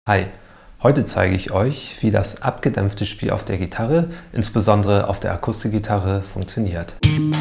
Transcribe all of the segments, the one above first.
Hi, heute zeige ich euch, wie das abgedämpfte Spiel auf der Gitarre, insbesondere auf der Akustikgitarre, funktioniert.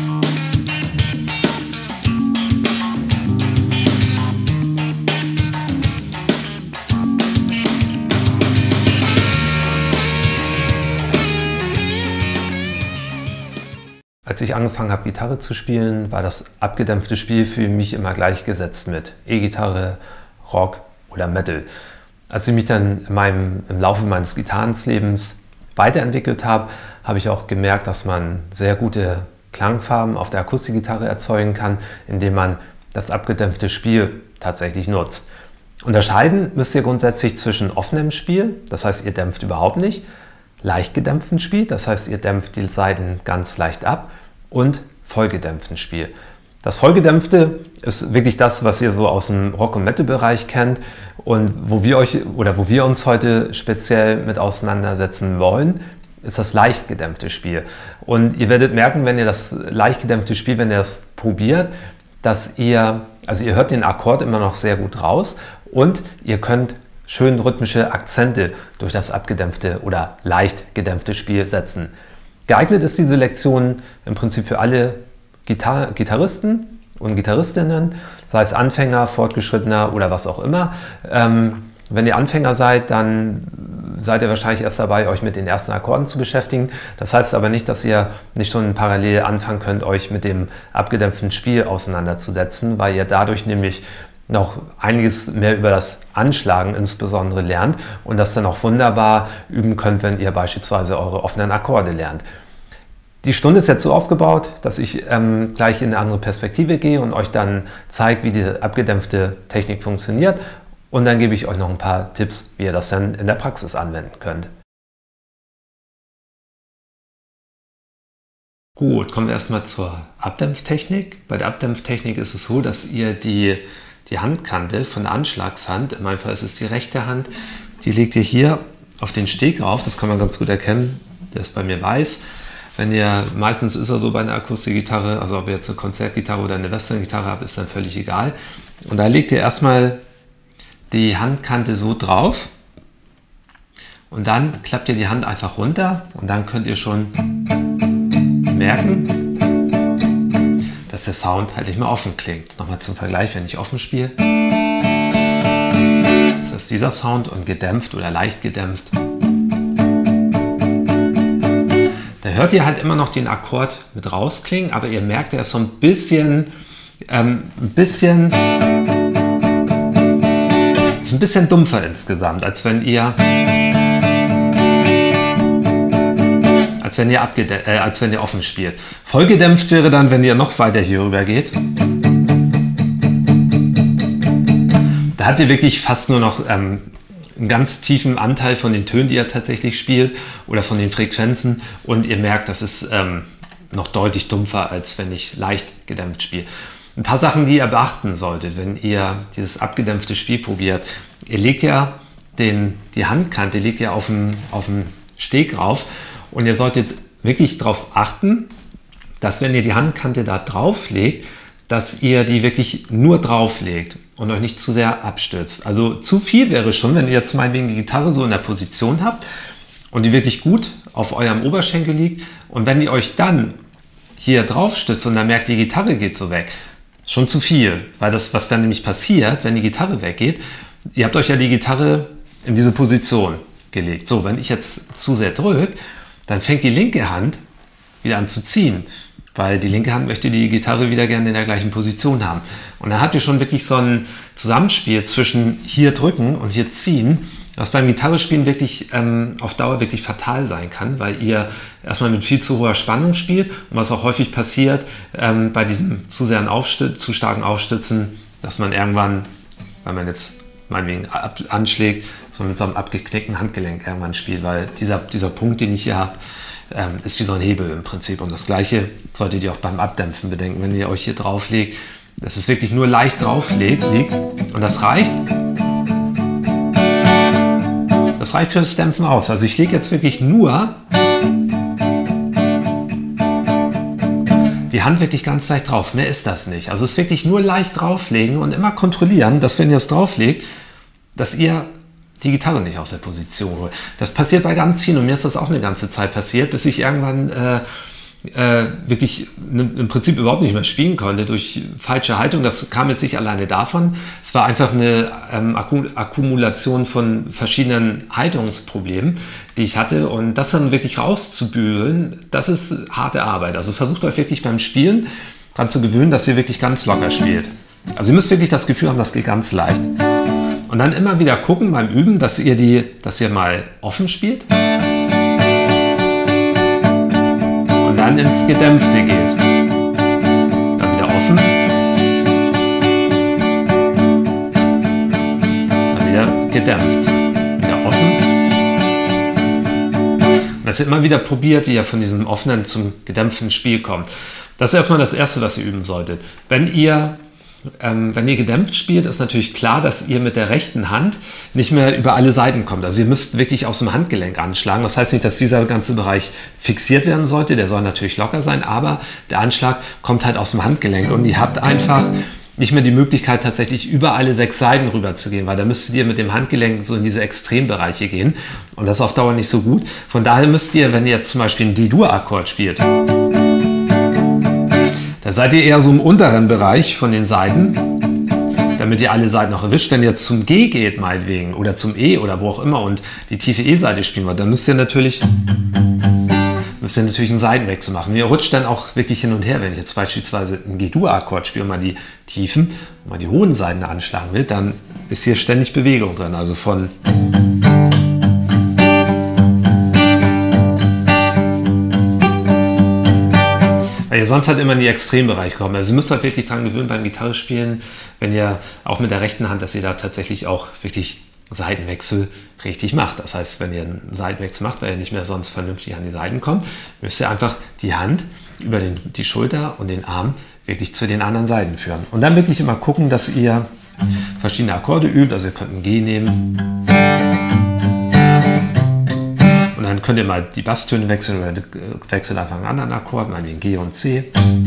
Als ich angefangen habe, Gitarre zu spielen, war das abgedämpfte Spiel für mich immer gleichgesetzt mit E-Gitarre, Rock oder Metal. Als ich mich dann im Laufe meines Gitarrenlebens weiterentwickelt habe, habe ich auch gemerkt, dass man sehr gute Klangfarben auf der Akustikgitarre erzeugen kann, indem man das abgedämpfte Spiel tatsächlich nutzt. Unterscheiden müsst ihr grundsätzlich zwischen offenem Spiel, das heißt, ihr dämpft überhaupt nicht, leicht gedämpftem Spiel, das heißt, ihr dämpft die Saiten ganz leicht ab, und vollgedämpftem Spiel. Das Vollgedämpfte ist wirklich das, was ihr so aus dem Rock- und Metal-Bereich kennt und wo wir uns heute speziell mit auseinandersetzen wollen, ist das leicht gedämpfte Spiel. Und ihr werdet merken, wenn ihr das leicht gedämpfte Spiel, wenn ihr das probiert, dass ihr hört den Akkord immer noch sehr gut raus und ihr könnt schön rhythmische Akzente durch das abgedämpfte oder leicht gedämpfte Spiel setzen. Geeignet ist diese Lektion im Prinzip für alle Gitarristen und Gitarristinnen, sei es Anfänger, Fortgeschrittener oder was auch immer. Wenn ihr Anfänger seid, dann seid ihr wahrscheinlich erst dabei, euch mit den ersten Akkorden zu beschäftigen. Das heißt aber nicht, dass ihr nicht schon parallel anfangen könnt, euch mit dem abgedämpften Spiel auseinanderzusetzen, weil ihr dadurch nämlich noch einiges mehr über das Anschlagen insbesondere lernt und das dann auch wunderbar üben könnt, wenn ihr beispielsweise eure offenen Akkorde lernt. Die Stunde ist jetzt so aufgebaut, dass ich gleich in eine andere Perspektive gehe und euch dann zeige, wie die abgedämpfte Technik funktioniert, und dann gebe ich euch noch ein paar Tipps, wie ihr das dann in der Praxis anwenden könnt. Gut, kommen wir erstmal zur Abdämpftechnik. Bei der Abdämpftechnik ist es so, dass ihr die Handkante von der Anschlagshand, in meinem Fall ist es die rechte Hand, die legt ihr hier auf den Steg auf. Das kann man ganz gut erkennen, der ist bei mir weiß. Meistens ist er so bei einer Akustikgitarre, also ob ihr jetzt eine Konzertgitarre oder eine Westerngitarre habt, ist dann völlig egal. Und da legt ihr erstmal die Handkante so drauf und dann klappt ihr die Hand einfach runter und dann könnt ihr schon merken, dass der Sound halt nicht mehr offen klingt. Nochmal zum Vergleich, wenn ich offen spiele, ist das dieser Sound, und gedämpft oder leicht gedämpft, da hört ihr halt immer noch den Akkord mit rausklingen, aber ihr merkt, er ist so ein bisschen dumpfer insgesamt, als wenn ihr offen spielt. Vollgedämpft wäre dann, wenn ihr noch weiter hier rüber geht. Da habt ihr wirklich fast nur noch einen ganz tiefen Anteil von den Tönen, die ihr tatsächlich spielt, oder von den Frequenzen, und ihr merkt, das ist noch deutlich dumpfer, als wenn ich leicht gedämpft spiele. Ein paar Sachen, die ihr beachten solltet, wenn ihr dieses abgedämpfte Spiel probiert. Ihr legt ja die Handkante auf den Steg rauf, und ihr solltet wirklich darauf achten, dass, wenn ihr die Handkante da drauf legt, dass ihr die wirklich nur drauf legt und euch nicht zu sehr abstützt. Also zu viel wäre schon, wenn ihr jetzt meinetwegen die Gitarre so in der Position habt und die wirklich gut auf eurem Oberschenkel liegt, und wenn ihr euch dann hier drauf stützt und dann merkt, die Gitarre geht so weg, schon zu viel, weil das, was dann nämlich passiert, wenn die Gitarre weggeht, ihr habt euch ja die Gitarre in diese Position gelegt. So, wenn ich jetzt zu sehr drücke, dann fängt die linke Hand wieder an zu ziehen, weil die linke Hand möchte die Gitarre wieder gerne in der gleichen Position haben. Und dann habt ihr schon wirklich so ein Zusammenspiel zwischen hier drücken und hier ziehen, was beim Gitarrespielen wirklich auf Dauer wirklich fatal sein kann, weil ihr erstmal mit viel zu hoher Spannung spielt, und was auch häufig passiert bei diesem zu starken Aufstützen, dass man irgendwann, wenn man jetzt meinetwegen anschlägt, so mit so einem abgeknickten Handgelenk irgendwann spielt, weil dieser Punkt, den ich hier habe, ist wie so ein Hebel im Prinzip. Und das Gleiche solltet ihr auch beim Abdämpfen bedenken. Wenn ihr euch hier drauf legt, dass es wirklich nur leicht drauf liegt, und das reicht fürs Dämpfen aus. Also ich lege jetzt wirklich nur die Hand wirklich ganz leicht drauf. Mehr ist das nicht. Also es ist wirklich nur leicht drauflegen und immer kontrollieren, dass, wenn ihr es drauflegt, dass ihr die Gitarre nicht aus der Position hole. Das passiert bei ganz vielen und mir ist das auch eine ganze Zeit passiert, bis ich irgendwann wirklich im Prinzip überhaupt nicht mehr spielen konnte durch falsche Haltung. Das kam jetzt nicht alleine davon. Es war einfach eine Akkumulation von verschiedenen Haltungsproblemen, die ich hatte. Und das dann wirklich rauszubügeln, das ist harte Arbeit. Also versucht euch wirklich beim Spielen daran zu gewöhnen, dass ihr wirklich ganz locker spielt. Also ihr müsst wirklich das Gefühl haben, das geht ganz leicht. Und dann immer wieder gucken beim Üben, dass ihr mal offen spielt. Dann ins Gedämpfte geht. Dann wieder offen. Dann wieder gedämpft. Wieder offen. Und dass ihr immer wieder probiert, wie ihr von diesem offenen zum gedämpften Spiel kommt. Das ist erstmal das Erste, was ihr üben solltet. Wenn ihr gedämpft spielt, ist natürlich klar, dass ihr mit der rechten Hand nicht mehr über alle Seiten kommt. Also ihr müsst wirklich aus dem Handgelenk anschlagen. Das heißt nicht, dass dieser ganze Bereich fixiert werden sollte. Der soll natürlich locker sein, aber der Anschlag kommt halt aus dem Handgelenk. Und ihr habt einfach nicht mehr die Möglichkeit, tatsächlich über alle 6 Seiten rüber zu gehen, weil da müsstet ihr mit dem Handgelenk so in diese Extrembereiche gehen. Und das ist auf Dauer nicht so gut. Von daher müsst ihr, wenn ihr jetzt zum Beispiel einen D-Dur-Akkord spielt, da seid ihr eher so im unteren Bereich von den Seiten, damit ihr alle Seiten noch erwischt. Wenn ihr jetzt zum G geht, meinetwegen, oder zum E oder wo auch immer und die tiefe E-Seite spielen wollt, dann müsst ihr natürlich einen Seitenwechsel machen. Ihr rutscht dann auch wirklich hin und her. Wenn ich jetzt beispielsweise einen G-Dur-Akkord spiele und mal die tiefen, mal die hohen Seiten anschlagen will, dann ist hier ständig Bewegung drin. Also von weil ihr sonst halt immer in die Extrembereiche kommt. Also ihr müsst halt wirklich daran gewöhnen beim Gitarre spielen, wenn ihr auch mit der rechten Hand, dass ihr da tatsächlich auch wirklich Seitenwechsel richtig macht. Das heißt, wenn ihr einen Seitenwechsel macht, weil ihr nicht mehr sonst vernünftig an die Seiten kommt, müsst ihr einfach die Hand über die Schulter und den Arm wirklich zu den anderen Seiten führen. Und dann wirklich immer gucken, dass ihr verschiedene Akkorde übt. Also ihr könnt ein G nehmen. Und dann könnt ihr mal die Basstöne wechseln oder wechselt einfach einen anderen Akkord, mal den G und C.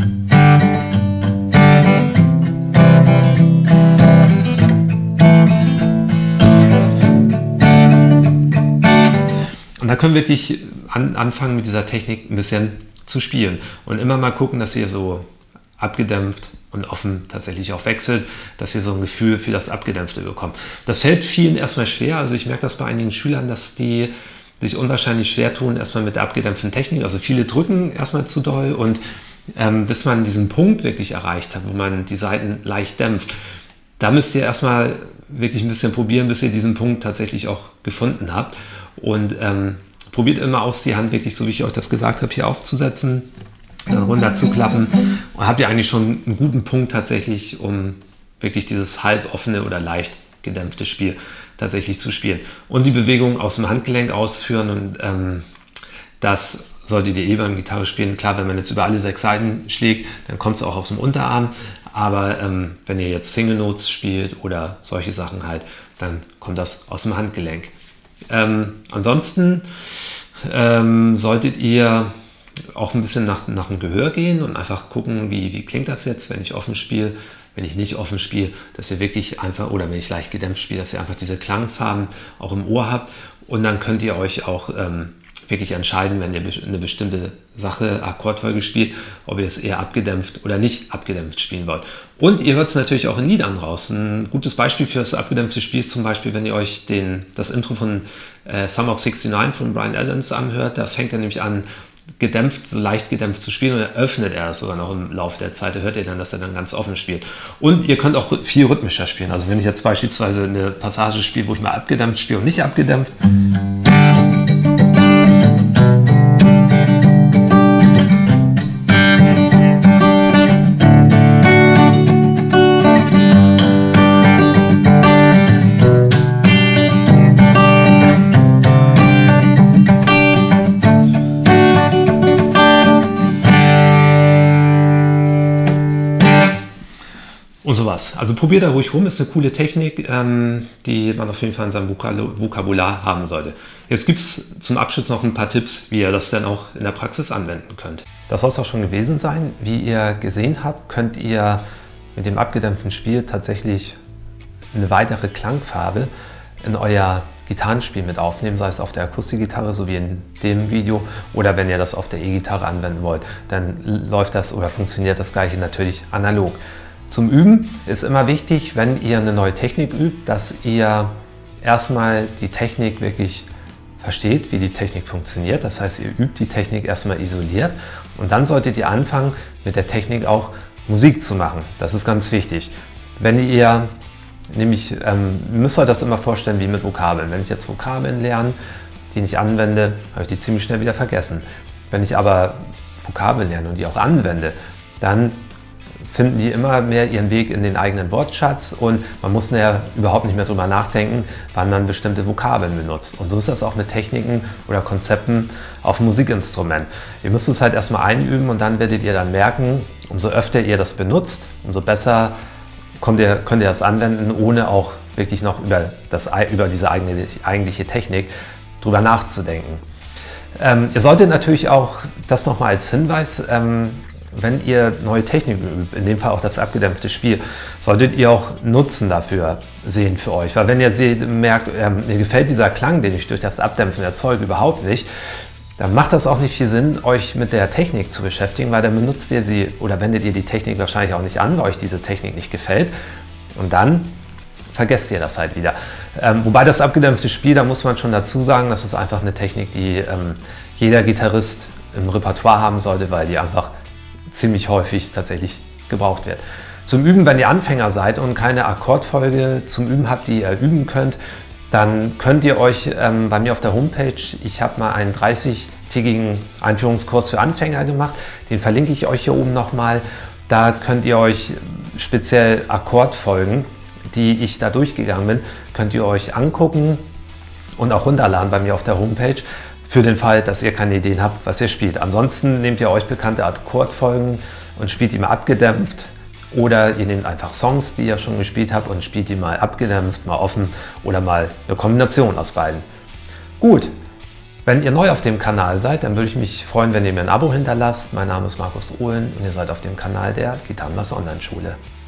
Und dann können wir wirklich anfangen mit dieser Technik ein bisschen zu spielen. Und immer mal gucken, dass ihr so abgedämpft und offen tatsächlich auch wechselt, dass ihr so ein Gefühl für das Abgedämpfte bekommt. Das fällt vielen erstmal schwer. Also ich merke das bei einigen Schülern, dass die sich unwahrscheinlich schwer tun, erstmal mit der abgedämpften Technik. Also viele drücken erstmal zu doll und bis man diesen Punkt wirklich erreicht hat, wo man die Saiten leicht dämpft, da müsst ihr erstmal wirklich ein bisschen probieren, bis ihr diesen Punkt tatsächlich auch gefunden habt. Und probiert immer aus, die Hand wirklich, so wie ich euch das gesagt habe, hier aufzusetzen, dann runter zu klappen. Und habt ihr eigentlich schon einen guten Punkt tatsächlich, um wirklich dieses halboffene oder leicht gedämpfte Spiel tatsächlich zu spielen. Und die Bewegung aus dem Handgelenk ausführen und das solltet ihr beim Gitarre spielen. Klar, wenn man jetzt über alle 6 Seiten schlägt, dann kommt es auch aus dem Unterarm. Aber wenn ihr jetzt Single Notes spielt oder solche Sachen halt, dann kommt das aus dem Handgelenk. Ansonsten solltet ihr auch ein bisschen nach dem Gehör gehen und einfach gucken, wie klingt das jetzt, wenn ich offen spiele, wenn ich nicht offen spiele, dass ihr wirklich einfach, oder wenn ich leicht gedämpft spiele, dass ihr einfach diese Klangfarben auch im Ohr habt und dann könnt ihr euch auch wirklich entscheiden, wenn ihr eine bestimmte Sache, Akkordfolge spielt, ob ihr es eher abgedämpft oder nicht abgedämpft spielen wollt. Und ihr hört es natürlich auch in Liedern raus. Ein gutes Beispiel für das abgedämpfte Spiel ist zum Beispiel, wenn ihr euch das Intro von Summer of '69 von Bryan Adams anhört, da fängt er nämlich an, gedämpft, so leicht gedämpft zu spielen und dann öffnet er es sogar noch im Laufe der Zeit. Da hört ihr dann, dass er dann ganz offen spielt. Und ihr könnt auch viel rhythmischer spielen. Also wenn ich jetzt beispielsweise eine Passage spiele, wo ich mal abgedämpft spiele und nicht abgedämpft, und sowas. Also probiert da ruhig rum, ist eine coole Technik, die man auf jeden Fall in seinem Vokabular haben sollte. Jetzt gibt es zum Abschluss noch ein paar Tipps, wie ihr das dann auch in der Praxis anwenden könnt. Das soll es auch schon gewesen sein. Wie ihr gesehen habt, könnt ihr mit dem abgedämpften Spiel tatsächlich eine weitere Klangfarbe in euer Gitarrenspiel mit aufnehmen, sei es auf der Akustikgitarre, so wie in dem Video, oder wenn ihr das auf der E-Gitarre anwenden wollt, dann läuft das oder funktioniert das Gleiche natürlich analog. Zum Üben ist immer wichtig, wenn ihr eine neue Technik übt, dass ihr erstmal die Technik wirklich versteht, wie die Technik funktioniert. Das heißt, ihr übt die Technik erstmal isoliert und dann solltet ihr anfangen, mit der Technik auch Musik zu machen. Das ist ganz wichtig. Wenn ihr nämlich, müsst euch das immer vorstellen wie mit Vokabeln. Wenn ich jetzt Vokabeln lerne, die ich anwende, habe ich die ziemlich schnell wieder vergessen. Wenn ich aber Vokabeln lerne und die auch anwende, dann finden die immer mehr ihren Weg in den eigenen Wortschatz und man muss ja überhaupt nicht mehr darüber nachdenken, wann man bestimmte Vokabeln benutzt. Und so ist das auch mit Techniken oder Konzepten auf dem Musikinstrument. Ihr müsst es halt erstmal einüben und dann werdet ihr dann merken, umso öfter ihr das benutzt, umso besser könnt ihr das anwenden, ohne auch wirklich noch über diese eigentliche Technik drüber nachzudenken. Ihr solltet natürlich auch, das nochmal als Hinweis, wenn ihr neue Techniken übt, in dem Fall auch das abgedämpfte Spiel, solltet ihr auch Nutzen dafür sehen für euch. Weil wenn ihr merkt, mir gefällt dieser Klang, den ich durch das Abdämpfen erzeuge, überhaupt nicht, dann macht das auch nicht viel Sinn, euch mit der Technik zu beschäftigen, weil dann benutzt ihr sie oder wendet ihr die Technik wahrscheinlich auch nicht an, weil euch diese Technik nicht gefällt. Und dann vergesst ihr das halt wieder. Wobei das abgedämpfte Spiel, da muss man schon dazu sagen, das ist einfach eine Technik, die jeder Gitarrist im Repertoire haben sollte, weil die einfach ziemlich häufig tatsächlich gebraucht wird. Zum Üben, wenn ihr Anfänger seid und keine Akkordfolge zum Üben habt, die ihr üben könnt, dann könnt ihr euch bei mir auf der Homepage, ich habe mal einen 30-tägigen Einführungskurs für Anfänger gemacht, den verlinke ich euch hier oben nochmal. Da könnt ihr euch speziell Akkordfolgen, die ich da durchgegangen bin, könnt ihr euch angucken und auch runterladen bei mir auf der Homepage. Für den Fall, dass ihr keine Ideen habt, was ihr spielt. Ansonsten nehmt ihr euch bekannte Akkordfolgen und spielt die mal abgedämpft oder ihr nehmt einfach Songs, die ihr schon gespielt habt und spielt die mal abgedämpft, mal offen oder mal eine Kombination aus beiden. Gut, wenn ihr neu auf dem Kanal seid, dann würde ich mich freuen, wenn ihr mir ein Abo hinterlasst. Mein Name ist Markus Ohlen und ihr seid auf dem Kanal der Gitarrenmeister Online Schule.